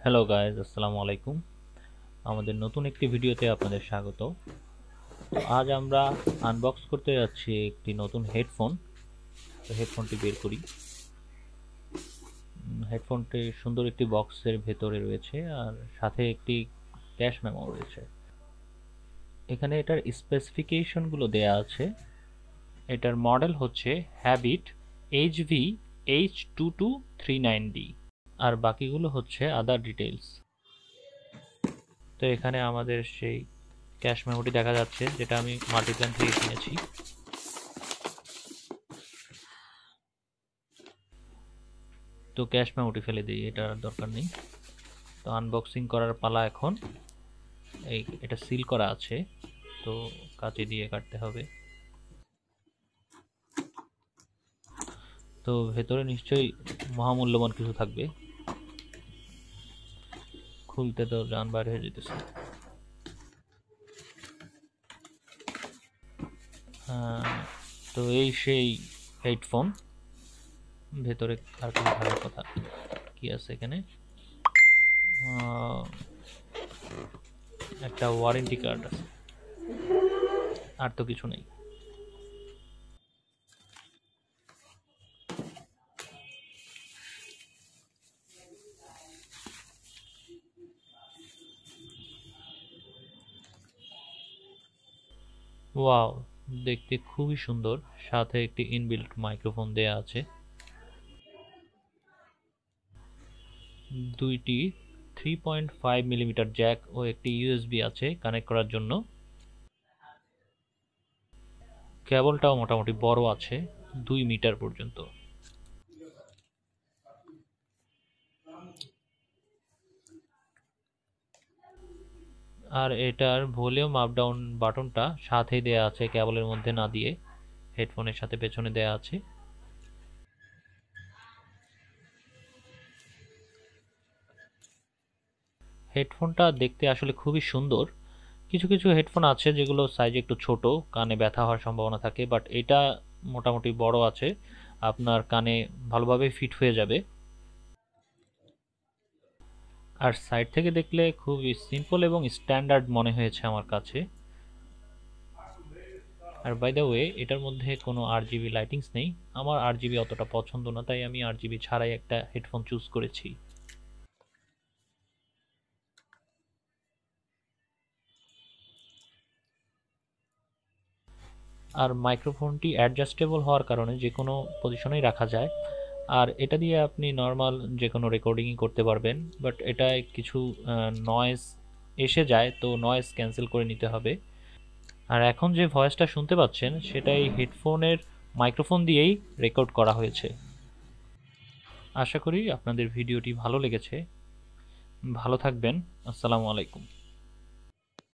Hello guys, আসসালামু আলাইকুম। আমাদের নতুন একটি ভিডিওতে আপনাদের স্বাগত। তো আজ আমরা আনবক্স করতে যাচ্ছি একটি নতুন হেডফোন। তো হেডফোনটি বের করি। হেডফোনটি সুন্দর একটি বক্সের ভেতরে রয়েছে আর সাথে একটি ক্যাশ মেমো রয়েছে। এখানে এটার স্পেসিফিকেশনগুলো দেয়া আছে। এটার মডেল হচ্ছে হ্যাবিট HV H2239D আর বাকিগুলো হচ্ছে আদার ডিটেইলস। তো এখানে আমাদের সেই ক্যাশ মেমোটি দেখা যাচ্ছে, যেটা আমি মাল্টিপ্ল্যান থেকে কিনেছি। তো ক্যাশ মেমোটি ফেলে দিই, এটা দরকার নেই। তো আনবক্সিং করার পালা এখন। এটা সিল করা আছে, তো কাঁচি দিয়ে কাটতে হবে। তো ভেতরে নিশ্চয়ই মহামূল্যবান কিছু থাকবে। খুলতে তো জান বাইরে হয়ে যেতেছে। তো এই সেই হেডফোন। ভেতরে আর কিছু থাকার কথা কি আছে এখানে? একটা ওয়ারেন্টি কার্ড আছে, আর তো কিছু নেই। ওয়াও, দেখতে খুবই সুন্দর। সাথে একটি ইনবিল্ট মাইক্রোফোন দেয়া আছে। দুইটি 3.5 মিলিমিটার জ্যাক ও একটি ইউএসবি আছে কানেক্ট করার জন্য। কেবলটাও মোটামুটি বড় আছে, 2 মিটার পর্যন্ত। আর এটার ভলিউম আপ ডাউন বাটনটা সাথেই দেয়া আছে, কেবলের মধ্যে না দিয়ে হেডফোনের সাথে পেছনে দেয়া আছে। হেডফোনটা দেখতে আসলে খুবই সুন্দর। কিছু কিছু হেডফোন আছে যেগুলো সাইজ একটু ছোট, কানে ব্যথা হওয়ার সম্ভাবনা থাকে, বাট এটা মোটামুটি বড় আছে, আপনার কানে ভালোভাবে ফিট হয়ে যাবে। আর সাইড থেকে দেখলে খুবই সিম্পল এবং স্ট্যান্ডার্ড মনে হয়েছে আমার কাছে। আর বাই দ্য ওয়ে, এটার মধ্যে কোনো আরজিবি লাইটিংস নেই। আমার আরজিবি অতটা পছন্দ না, তাই আমি আরজিবি ছাড়াই একটা হেডফোন চুজ করেছি। আর মাইক্রোফোনটি অ্যাডজাস্টেবল হওয়ার কারণে যে কোনো পজিশনেই রাখা যায়। আর এটা দিয়ে আপনি নর্মাল যে কোনো রেকর্ডিংই করতে পারবেন, বাট এটায় কিছু নয়েজ এসে যায়, তো নয়েজ ক্যান্সেল করে নিতে হবে। আর এখন যে ভয়েসটা শুনতে পাচ্ছেন সেটাই হেডফোনের মাইক্রোফোন দিয়েই রেকর্ড করা হয়েছে। আশা করি আপনাদের ভিডিওটি ভালো লেগেছে। ভালো থাকবেন। আসসালামু আলাইকুম।